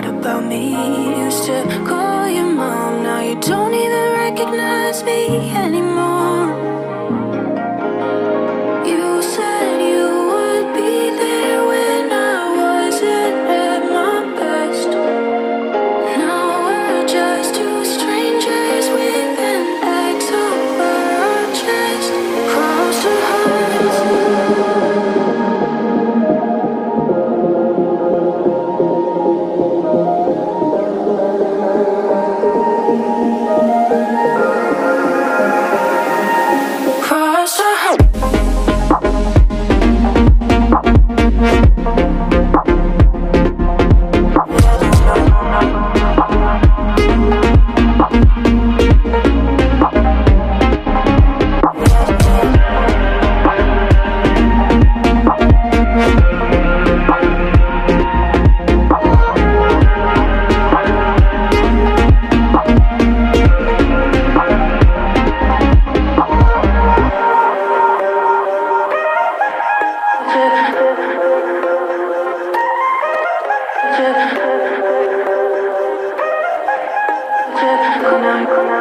forgot about me. Used to call your mom, now you don't even recognize me anymore. You said you would be there when I wasn't at my best. Now we're just two strangers with an X over our chest. Cross our hearts. Good night.